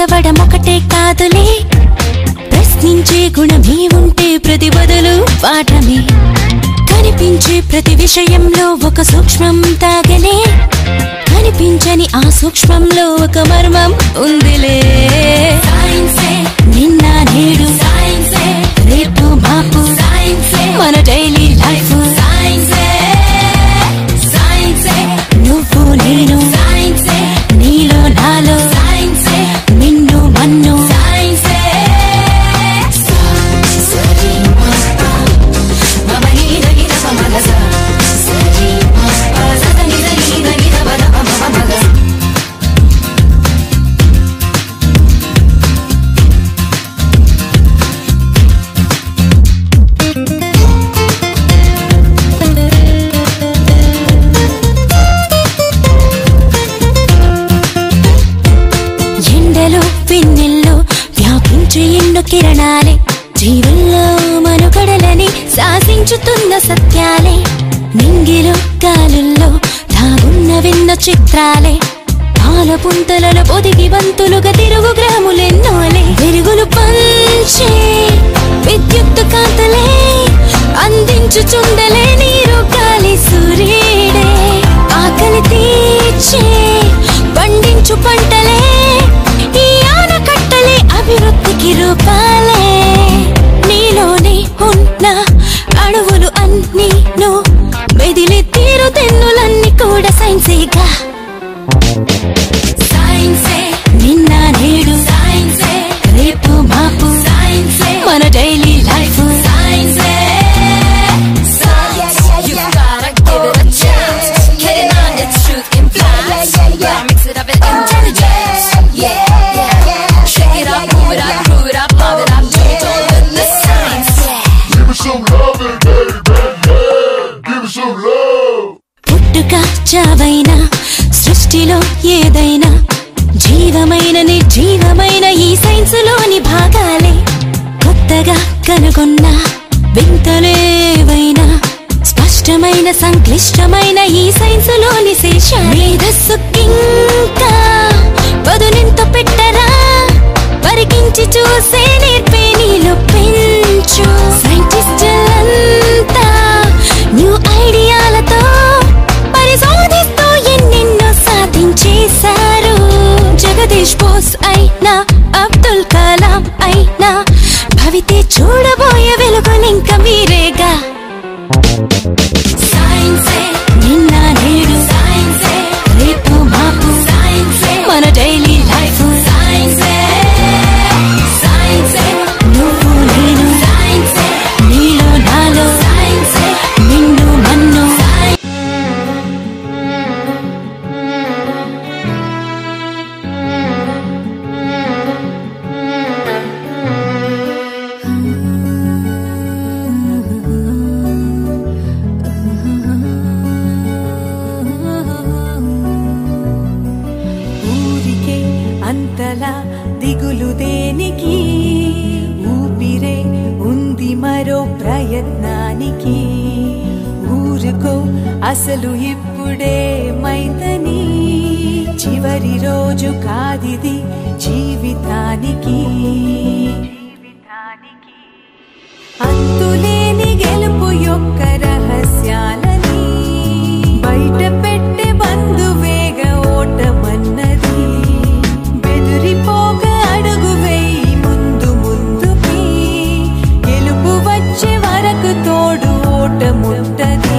చదవడం ఒకటే కాదులే, ప్రశ్నించే గుణమే ఉంటే ప్రతి బదులు పాఠమే. కనిపించే ప్రతి విషయంలో ఒక సూక్ష్మం తాగలే, కనిపించని ఆ సూక్ష్మంలో ఒక మర్మం ఉందిలే. నిన్న నేడు రేపు మాపు మన డైలీ లైఫ్. నువ్వు నేను నీలో నాలో నిన్ను మన్ను. ఎన్నో కిరణాలే జీవన్లో మనుగడలని శాసించుతున్న సత్యాలే. నింగిలో గాలుల్లో దాగున్న విన్న చిత్రాలే, పాల పుంతలలో పొదిగి వంతులుగా తిరుగు గ్రాములెన్నోలే. వెలుగులు పంచే విద్యుత్తు కాంతలే, అందించుచుండలే నీరు గాలి సూర్యుడే. ఆకలి తీర్చే పండించు పంటలే, ఈ ఆనకట్టలే అభివృద్ధికి రూపాలే. నీలోనే ఉన్న అణువులు అన్నీ మెదిలి తీరు తెన్నులన్నీ కూడా సైన్సేగా. నిన్న నేడు రేపు మాపు మన డైలీ లైఫ్. పుట్టుక చావైనా సృష్టిలో ఏదైనా జీవమైన నిర్జీవమైన ఈ సైన్సులోని భాగాలే. కొత్తగా కనుగొన్న వింతలేవైనా స్పష్టమైన సంక్లిష్టమైన ఈ సైన్సులోని శేషాలే. మేధస్సుకింకా పదునెంత పెట్టరా, పరికించి చూసే నేర్పే నీలో పెంచు. సైంటిస్టులంతా న్యూ ఐడియాలతో పరిశోధిస్తూ ఎన్నెన్నో సాధించేశారు. జగదీష్ బోస్ అయినా అబ్దుల్ కలాం అయినా భవితే చూడబోయే వెలుగునింక మీరేగా. నిన్న నేడు రేపు మాపు మన డైలీ లైఫ్. నువ్వు నేను నీలో నాలో నిన్ను మన్ను. ఊరికే అంతలా దిగులు దేనికి, ఊపిరే ఉంది మరో ప్రయత్నానికి. ఊరుకో అసలు ఇప్పుడే మైదని, చివరి రోజు కాదిది జీవితానికి. అంతులేని గెలుపు యొక్క రహస్యాలని బయట పెట్టే బంధువేగ ఓటమన్నది. బెదిరిపోక అడుగు వేయి ముందు ముందుకి, గెలుపు వచ్చే వరకు తోడు ఓటముంటది.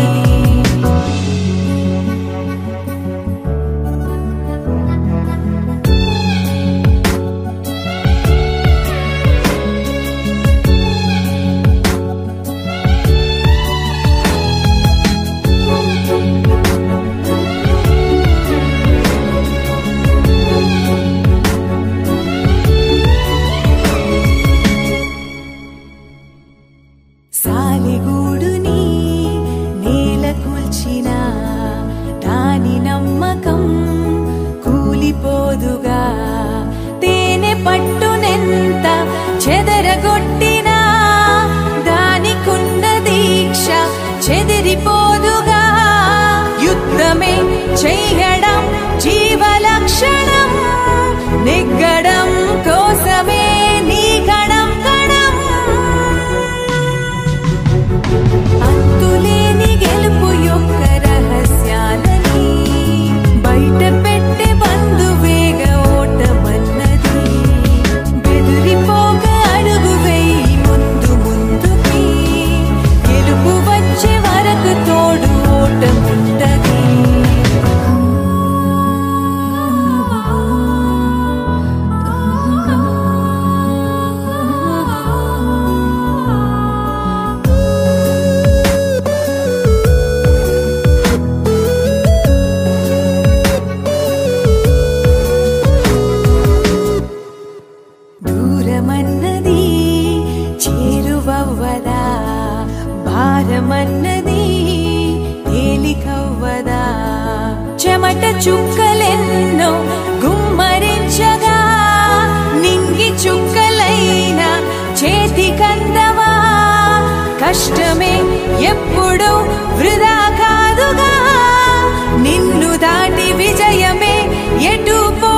సాలిగూడుని నేల కూల్చిన దాని నమ్మకం కూలిపోదుగా. తేనె పట్టునెంత చెదరగొట్టినా దానికున్న దీక్ష చెదిరిపోదుగా. యుద్ధమే చెయ్యడం జీవలక్షణం, నెగ్గడం సాధిస్తామన్నది తేలికవ్వదా చెమట చుక్కలెన్నో గుమ్మరించగా నింగి చుక్కలైన చేతికందవా కష్టమే ఎప్పుడు వృధా కాదుగా నిన్ను దాటి విజయమే ఎటు